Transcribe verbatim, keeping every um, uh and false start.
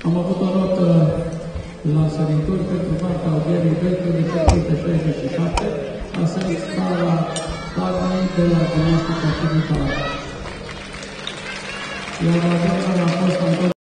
Am avut o notă la sărituri pentru partea audierii doi șaizeci și șapte, a sărit scala înainte la gimnastică și vitală. Iar la a fost